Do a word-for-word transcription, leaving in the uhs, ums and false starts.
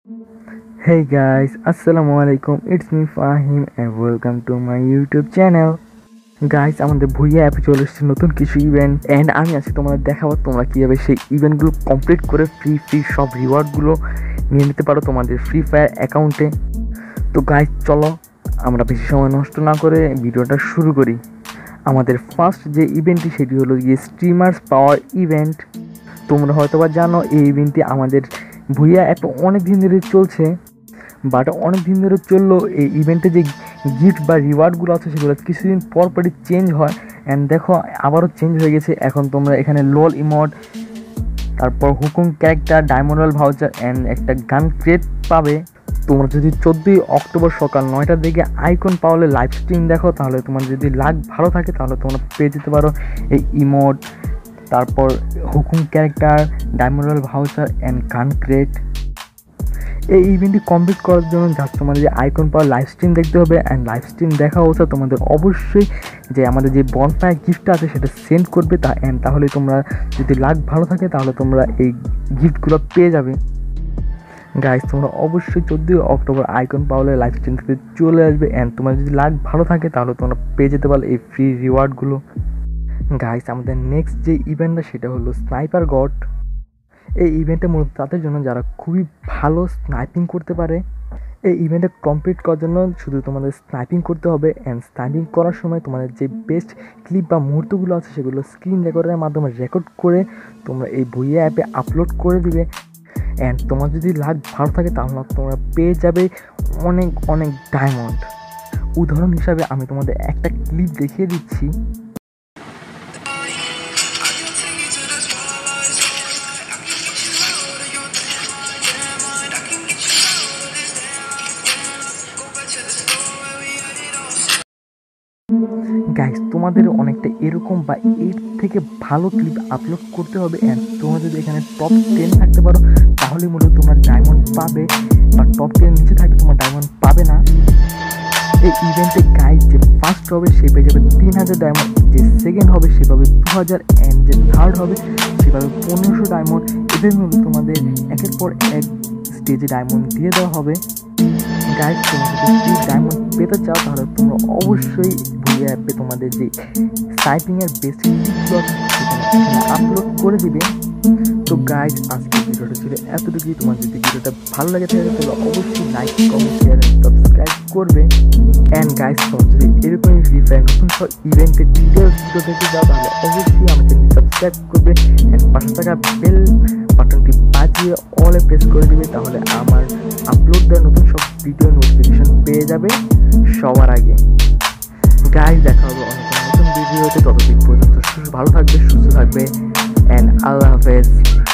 Hey guys, Assalamualaikum. It's me Fahim and welcome to my YouTube channel. Guys আমাদের ভুইয়া অ্যাপে চলে এসেছে নতুন কিছু ইভেন্ট অ্যান্ড আমি আজকে তোমাদের দেখাবো তোমরা কীভাবে সেই ইভেন্টগুলো কমপ্লিট করে ফ্রি ফ্রি সব রিওয়ার্ডগুলো নিয়ে নিতে পারো তোমাদের ফ্রি ফায়ার অ্যাকাউন্টে। তো গাইস চলো আমরা বেশি সময় নষ্ট না করে ভিডিওটা শুরু করি। আমাদের ফার্স্ট যে ইভেন্টটি সেটি হলো গিয়ে স্ট্রিমার্স পাওয়ার ইভেন্ট। তোমরা হয়তো বা জানো এই ইভেন্টটি আমাদের ভুইয়া অ্যাপে অনেক দিন ধরে চলছে, বাট অনেক দিন ধরে চললো এই ইভেন্টে যে গিফট বা রিওয়ার্ডগুলো আছে সেগুলো কিছুদিন পর পরই চেঞ্জ হয় অ্যান্ড দেখো আবারও চেঞ্জ হয়ে গেছে। এখন তোমরা এখানে লোল ইমোট, তারপর হুকুম character, diamond royale voucher and একটা গান ক্রেট পাবে। তোমরা যদি চোদ্দোই অক্টোবর সকাল নয়টার দিকে আইকন পাওয়ালে লাইভ স্ট্রিম দেখো তাহলে তোমার যদি লাক ভালো থাকে তাহলে তোমরা পেয়ে যেতে পারো এই ইমোট, তারপর হুকুম character, diamond royale voucher and gun crate. এই ইভেন্টটি কমপ্লিট করার জন্য জাস্ট তোমাদের যে আইকন পাওয়ার লাইভ স্ট্রিম দেখতে হবে অ্যান্ড লাইভ স্ট্রিম দেখা অবস্থা তোমাদের অবশ্যই যে আমাদের যে বনফায়ার গিফটটা আছে সেটা সেন্ড করবে তা অ্যান্ড তাহলে তোমরা যদি লাক ভালো থাকে তাহলে তোমরা এই গিফটগুলো পেয়ে যাবে। গাইস তোমরা অবশ্যই চোদ্দোই অক্টোবর আইকন পাওয়ালে লাইভ স্ট্রিম থেকে চলে আসবে অ্যান্ড তোমার যদি লাক ভালো থাকে তাহলে তোমরা পেয়ে যেতে পারো এই ফ্রি রিওয়ার্ডগুলো। গাইস আমাদের নেক্সট যে ইভেন্টটা সেটা হলো স্নাইপার গড। এই ইভেন্টে মূলত তাদের জন্য যারা খুবই ভালো স্নাইপিং করতে পারে। এই ইভেন্টে কমপ্লিট করার জন্য শুধু তোমাদের স্নাইপিং করতে হবে অ্যান্ড স্নাইপিং করার সময় তোমাদের যে বেস্ট ক্লিপ বা মুহূর্তগুলো আছে সেগুলো স্ক্রিন রেকর্ডের মাধ্যমে রেকর্ড করে তোমরা এই ভুইয়া অ্যাপে আপলোড করে দিবে অ্যান্ড তোমার যদি লাক ভালো থাকে তাহলে তোমরা পেয়ে যাবে অনেক অনেক ডায়মন্ড। উদাহরণ হিসাবে আমি তোমাদের একটা ক্লিপ দেখিয়ে দিচ্ছি। গাইস তোমাদের অনেকটা এরকম বা এর থেকে ভালো ক্লিপ আপলোড করতে হবে অ্যান্ড তোমরা যদি এখানে টপ টেন থাকতে পারো তাহলে মূলত তোমার ডায়মন্ড পাবে, বা টপ টেন নিচে থাকলে তোমার ডায়মন্ড পাবে না। এই ইভেন্টে গাইস যে ফার্স্ট হবে সে পেয়ে যাবে তিন হাজার ডায়মন্ড, যে সেকেন্ড হবে সে পাবে দু হাজার অ্যান্ড যে থার্ড হবে সে পাবে পনেরোশো ডায়মন্ড। এদের মধ্যে তোমাদের একের পর এক স্টেজে ডায়মন্ড দিয়ে দেওয়া হবে। গাইস তোমরা যদি ডায়মন্ড পেতে চাও তাহলে তোমরা অবশ্যই ভুইয়া অ্যাপে তোমাদের যে স্নাইপিংয়ের বেসিক টিপসগুলো আছে সেখানে আপলোড করে দিবে। তো গাইস আজকের ভিডিওটা ছিল এতটুকুই। তোমার যদি ভিডিওটা ভালো লাগে থাকে তাহলে অবশ্যই like, comment, share and subscribe করবে। অ্যান্ড গাইস তোমরা যদি এরকমই ফ্রি ফায়ার নতুন সব ইভেন্টের ডিটেলস ভিডিও দেখতে যাও তাহলে অবশ্যই আমার চ্যানেল সাবস্ক্রাইব করবে অ্যান্ড পাশে থাকা বেল বাটনটি বাজিয়ে অলে প্রেস করে দিবে, তাহলে আমার আপলোড দেওয়া নতুন সব ভিডিও নোটিফিকেশন পেয়ে যাবে সবার আগে। গাইস দেখা হবে অনেক নতুন ভিডিওতে, ততদিন পর্যন্ত ভালো থাকবে, সুস্থ থাকবে অ্যান্ড আল্লাহ হাফেজ।